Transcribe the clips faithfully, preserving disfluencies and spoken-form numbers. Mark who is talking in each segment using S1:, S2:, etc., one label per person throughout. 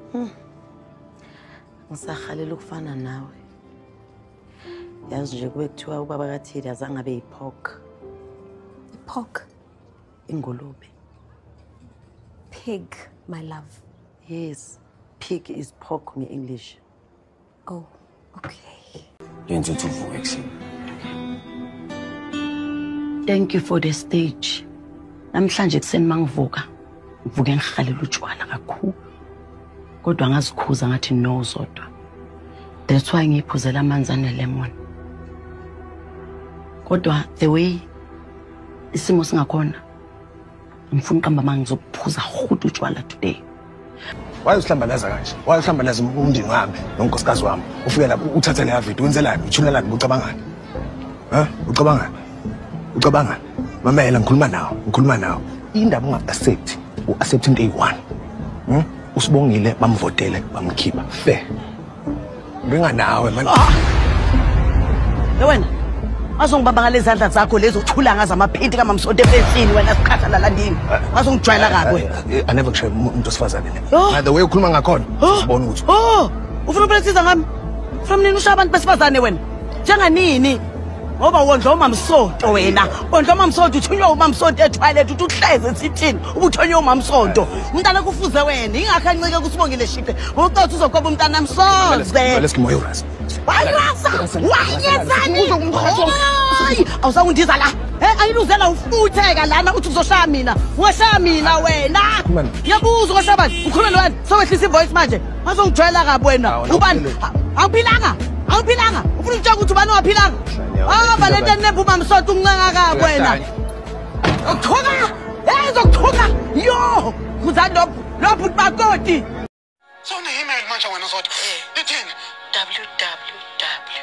S1: Hmm. Ngisakhalela ukufana nawe. Yazi nje kube kuthiwa ubaba kaThidi azange abe yipork.
S2: Pork?
S1: Ingulube.
S2: Pig, my love.
S1: Yes, pig is pork in English.
S2: Oh, okay.
S1: Thank you for the stage. Namhlanje kuseni mangivuka, ngivuke ngikhalela utshwala kakhulu. Kodwa ngazikhuza ngathi no Zodwa. That's why ngiphuzela amanzi anelemon. Kodwa the way isimo singakhona, ngifuna uqamba mangizophuza hudu utshwala today.
S3: Why uhlambalaza kanje? Why uhlambalaza umndeni wami nonkosikazi wami? Ufike lapho uthatha le video wenzelani? Uthunelani ucabangani? Ha? Ucabangani? Ucabangani? Mamela ngikhuluma nawe, ngikhuluma nawe. Indaba unga-accept, u-accept into eyi-one. Hmm? Usibongile bamvotele bamkhipha. Fair. Nginga nawe man.
S1: Wena azongibamba ngale zandla zakho lezo uthula ngaza amaphinti kamamsonto efensini wena sikhatha la landini. Azongijwayela kabi.
S3: I never try umuntu osifazane le. By the way ukhuluma ngakhona, sibona ukuthi.
S1: Oh, ufuna ukuphethisa ngami? From nini ushaya abantu besifazane wena? Njenganini? Ngoba wondla umamsonto wena. Wondla umamsonto uthunywa umamsonto etoilet uthi uhleze esithini. Ubuthonywa umamsonto. Umntana kufuze wena, ingakho ancike kusibongile shiphe. Uqotha uzogoba umntana amsoze.
S3: Let's go yours.
S1: Wayasa! Wayezani? Hayi, awusangundiza la. Eh, ayiluzela ufutheka lana uthi uzoshaya mina. Washaya mina wena. Yabuza ushaba. Ukhuluma lo wena. Sowehlisa ivoice manje. Azongijwayela kabi wena. Ubani? Awuphilanga. Awuphilanga. Ufuna ukutshela ukuthi ubani waphilanga? Ah, balete nephuma msonto uncenga kabi wena. Ukuthoka. Eh, uzokuthoka. Yo! Kuzani lo lo put bakoti.
S4: So ne email manje wena Zodwa. Lithini?
S1: www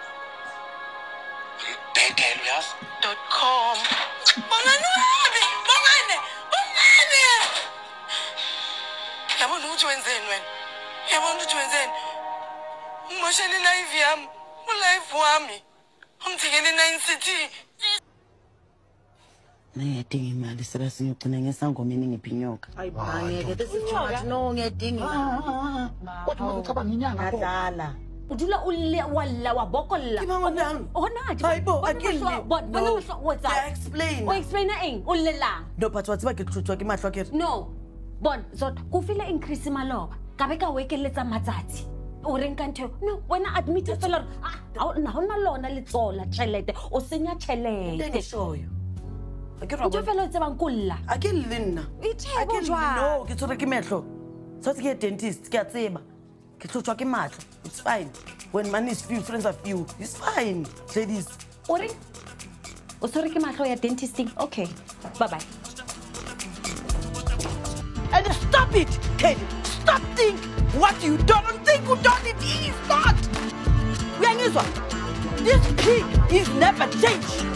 S4: Bedel uyas
S1: dot com.
S4: Bongani wami, bongani, bongani. Yabona ukuthi wenzeni wena? Yabona ukuthi wenzeni? Ungoshela live yami, live wami. Ungithekele nine city.
S1: Ngiyadinga imali sebe siyogcina ngesangomeni ngiphinyoka.
S2: Ayibhange this is too much. No, ngiyadinga.
S4: Kodwa ucabanga inyanga pho.
S1: Ngadlala.
S2: Udula ulle walla wabokolla.
S1: Ngibonga.
S2: Oh nathi.
S1: Hayibo, akili.
S2: But
S1: No.
S2: what's that?
S1: Explain.
S2: O explain eng ulle la.
S1: No, but what's about gethuthwa ke mahlo akere?
S2: No. Bon, Zodwa kufile increase maloba. Kabe ka wekeletsa matsatsi. O reng ka ntho. No, wena admit fela ah, na hona lona letsola tšhelete. O senya tšhelete.
S1: Ngishoyo. Akere
S2: Ntho fela o tsebang kulla.
S1: Akele nna.
S2: Ithebo jwa.
S1: No, ke tshwere ke mehlo. Sothi ke dentist ke a tseba. Ke tlhotswa ke matlo. It's fine. When money is few, friends are few. It's fine, ladies.
S2: O reng? O tshwere ke mahlo ya dentisting. Okay. Bye bye.
S1: And stop it, Teddy. Stop think what you don't think you don't it is not. Uyangizwa? This pig is never changed.